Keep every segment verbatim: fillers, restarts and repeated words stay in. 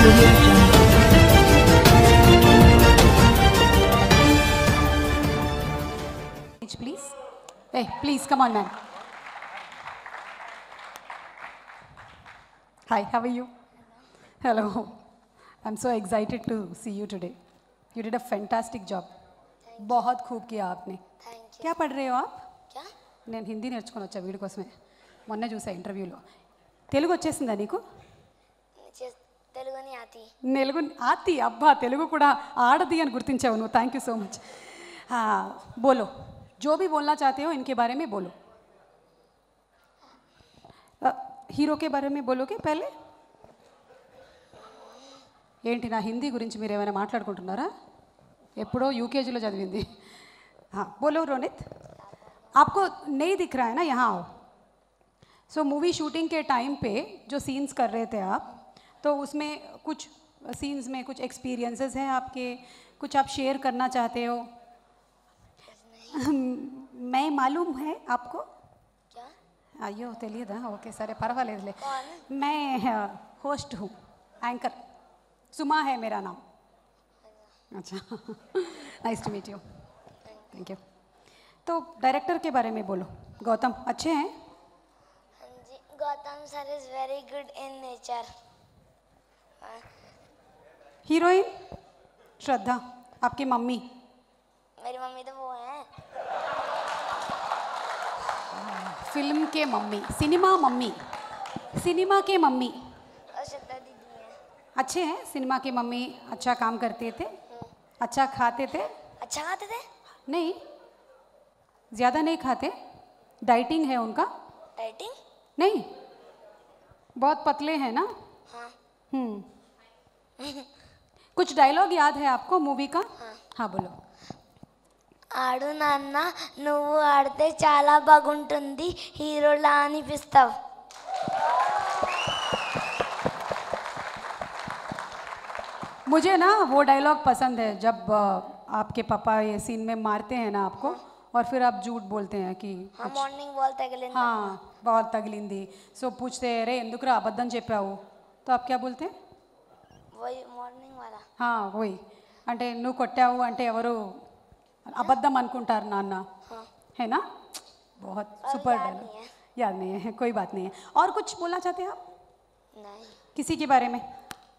Audio Jungle. Please. Hey, please come on, man. Hi, how are you? Hello. I'm so excited to see you today. You did a fantastic job. बहुत खूब किया आपने. क्या पढ़ रहे हो आप? क्या? నేను హిందీ నేర్చుకొని వచ్చా వీడి కోసమే. మొన్న చూసా ఇంటర్వ్యూలో. తెలుగు వచ్చేసిందా నీకు? తెలుగు ని ఆతి. తెలుగు ఆతి అబ్బా తెలుగు కూడా ఆడది అని గుర్తించావు నువ్వు. Thank you so much. हाँ बोलो जो भी बोलना चाहते हो इनके बारे में बोलो. హీరో के बारे में बोलोगे पहले. ఏంటి నా హిందీ గురించి మీరు ఏమైనా మాట్లాడుకుంటున్నారా? ఎప్పుడో యూకేజీలో చదివింది. हाँ बोलो रोनित. आपको नहीं दिख रहा है ना, यहाँ आओ. सो मूवी शूटिंग के टाइम पे जो सीन्स कर रहे थे आप, तो उसमें कुछ सीन्स में कुछ एक्सपीरियंसेस हैं आपके, कुछ आप शेयर करना चाहते हो? मैं मालूम है आपको. क्या? అయ్యో తెలియదా? ఓకే సరే పర్వాలేదులే. मैं होस्ट हूँ, एंकर सुमा है मेरा नाम. अच्छा nice to meet you. Thank you. तो डायरेक्टर के बारे में बोलो. गौतम अच्छे हैं? हाँ जी, Gautam sir is very good in nature. Heroine Shraddha आपकी मम्मी. मेरी मम्मी तो वो है. फिल्म के मम्मी, सिनेमा मम्मी, सिनेमा के मम्मी. और श्रद्धा दीदी है. अच्छे हैं सिनेमा की मम्मी. अच्छा काम करते थे, अच्छा खाते थे. अच्छा खाते थे? नहीं ज़्यादा नहीं खाते. डाइटिंग है उनका. डाइटिंग? नहीं बहुत पतले हैं ना. हाँ. हम्म कुछ डायलॉग याद है आपको मूवी का? हाँ. हाँ बोलो. ఆడు నాన్న నువ్వు ఆడితే చాలా బాగుంటుంది, హీరోలా అనిపిస్తావు. मुझे ना वो डायलॉग पसंद है जब आ, आपके पापा ये सीन में मारते हैं ना आपको, और फिर आप झूठ बोलते हैं कि हाँ మార్నింగ్ బాల్ తగిలింది. हाँ बहुत तगलिंदी. सो पूछते हैं अरे ఎందుకురా అబద్ధం చెప్పావు, तो आप क्या बोलते हैं? वही మార్నింగ్ वाला. हाँ वही. అంటే నువ్వు కొట్టావు అంటే ఎవరు అబద్ధం అనుకుంటారు నాన్న. हाँ. है ना. बहुत सुपर याद डायलॉग. नहीं है. याद नहीं है, कोई बात नहीं है. और कुछ बोलना चाहते हैं आप नहीं. किसी के बारे में?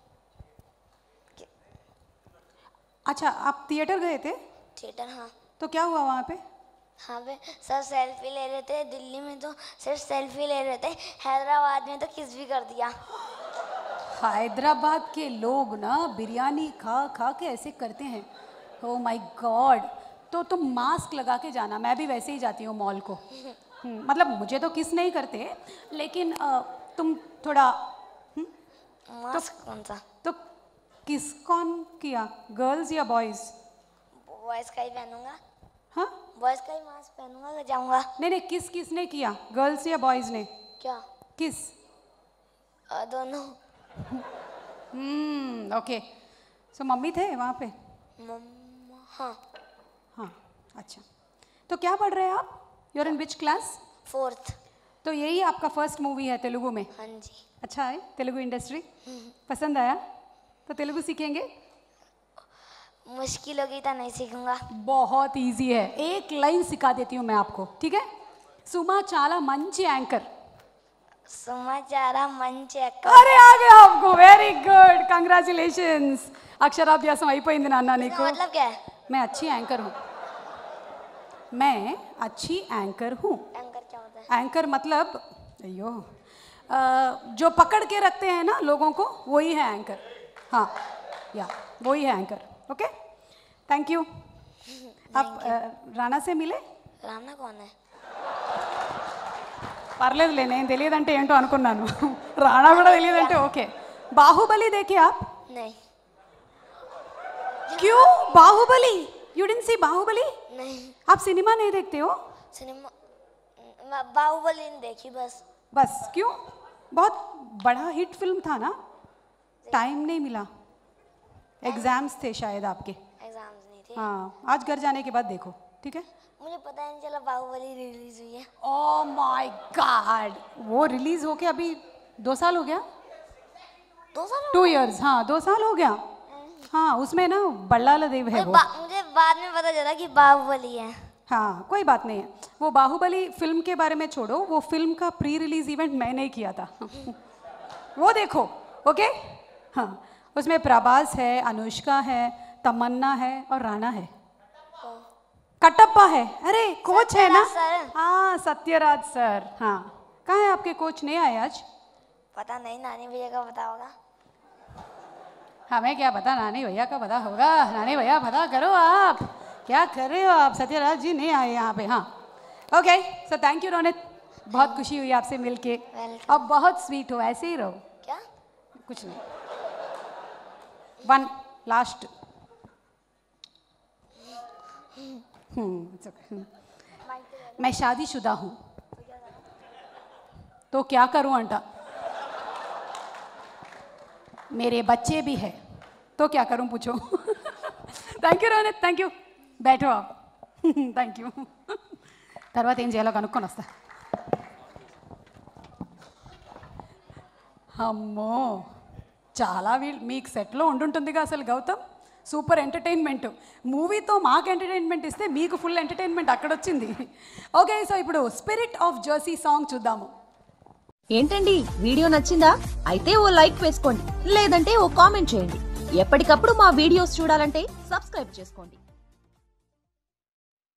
अच्छा आप थिएटर गए थे थिएटर? हाँ. तो क्या हुआ वहाँ पे? हाँ पे सब सेल्फी ले रहे थे. दिल्ली में तो सिर्फ सेल्फी ले रहे थे, हैदराबाद में तो किस भी कर दिया. हैदराबाद के लोग ना बिरयानी खा खा के ऐसे करते हैं. Oh my God. तो तुम मास्क लगा के जाना. मैं भी वैसे ही जाती हूँ मॉल को. मतलब मुझे तो किस नहीं करते, लेकिन आ, तुम थोड़ा हुँ? मास्क कौन सा? तो किस कौन किया, गर्ल्स या बॉयज़? बॉयज का ही पहनूंगा. हाँ बॉयज का ही मास्क पहनूंगा तो जाऊंगा. नहीं नहीं किस किसने किया, गर्ल्स या बॉयज़ ने? क्या? किस? आ, दोनों. हम्म ओके. सो मम्मी थे वहाँ पे? मम्मा. हाँ. हाँ अच्छा. तो क्या पढ़ रहे हैं आप? Your in which class? Fourth. तो यही आपका फर्स्ट मूवी है तेलुगु में? हाँ जी. अच्छा है तेलुगु इंडस्ट्री? पसंद आया? तो तेलुगु सीखेंगे? मुश्किल होगी तो नहीं सीखूंगा. बहुत इजी है. एक लाइन सिखा देती हूँ मैं आपको, ठीक है? सुमा चाला मंची एंकर. समाचारा మంచి అక్క. अरे आ गया आपको. Very good, congratulations. अक्षराभ्यासम అయిపోయింది నాన్న నీకు. मतलब क्या है? मैं अच्छी एंकर हूँ. मैं अच्छी एंकर हूँ. एंकर क्या होता है? एंकर मतलब अयो अ, जो पकड़ के रखते हैं ना लोगों को, वही है एंकर. हाँ या वही है एंकर. Okay thank you. आप अ, राणा से मिले? राणा कौन है? పర్లేదులే, నేను తెలియదంటే ఏంటో అనుకున్నాను. రాణా కూడా తెలియదంటే ఓకే. బాహుబలి देखे आप? नहीं. क्यों Baahubali? You didn't see Baahubali? नहीं. आप सिनेमा नहीं देखते हो? सिनेमा बाहुबली ने देखी बस. बस क्यों? बहुत बड़ा हिट फिल्म था ना. टाइम नहीं मिला. एग्जाम्स थे शायद आपके. एग्जाम्स नहीं थे. हाँ आज घर जाने के बाद देखो, ठीक है? मुझे पता ही नहीं चला बाहुबली रिलीज हुई है। ओह माय गॉड, वो रिलीज होके अभी दो साल हो गया। दो साल हो टू इयर्स, हाँ दो साल हो गया। हाँ उसमें ना बल्लाल देव है गए? वो। बा- मुझे बाद में पता चला कि बाहुबली है। हाँ कोई बात नहीं है, वो बाहुबली फिल्म के बारे में छोड़ो, वो फिल्म का प्री रिलीज इवेंट मैंने ही किया था वो देखो, ओके। हाँ उसमें प्रभास है, अनुष्का है, तमन्ना है और राणा है, कटप्पा है, अरे कोच है ना, सत्यराज सर। हाँ सत्यराज सर। हाँ कहाँ है आपके कोच, नहीं आए आज? पता नहीं, नानी भैया का पता होगा। हमें क्या पता, नानी भैया का पता होगा। नानी भैया पता करो, आप क्या कर रहे हो आप? सत्यराज जी नहीं आए यहाँ पे। हाँ okay, so thank you Ronit, बहुत खुशी हुई आपसे मिलके। Welcome. अब बहुत स्वीट हो, ऐसे ही रहो। क्या? कुछ नहीं, वन लास्ट। हम्म मैं शादीशुदा हूँ तो क्या करूँ अंटा, मेरे बच्चे भी है तो क्या करूं पूछो thank you Ronit, thank you, बैठो आप థ్యాంక్ యూ తర్వాత ఏం చేయాలో కనుక్కొని వస్తా. అమ్మో చాలా వీ మీకు సెట్లో ఉండుంటుందిగా అసలు గౌతమ్, సూపర్ ఎంటర్టైన్మెంట్. మూవీతో మాకు ఎంటర్టైన్మెంట్ ఇస్తే మీకు ఫుల్ ఎంటర్టైన్మెంట్ అక్కడ వచ్చింది. ఓకే సో ఇప్పుడు స్పిరిట్ ఆఫ్ జెర్సీ సాంగ్ చూద్దాము. ఏంటండి వీడియో నచ్చిందా? అయితే ఓ లైక్ వేసుకోండి, లేదంటే ఓ కామెంట్ చేయండి. ఎప్పటికప్పుడు మా వీడియోస్ చూడాలంటే సబ్స్క్రైబ్ చేసుకోండి.